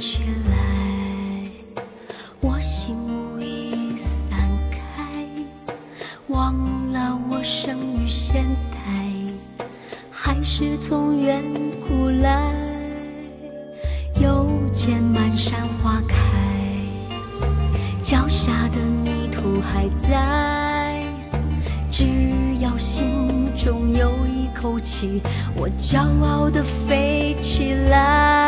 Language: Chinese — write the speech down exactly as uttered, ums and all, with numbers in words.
起来，我心无意散开，忘了我生于现代，还是从远古来。又见满山花开，脚下的泥土还在，只要心中有一口气，我骄傲地飞起来。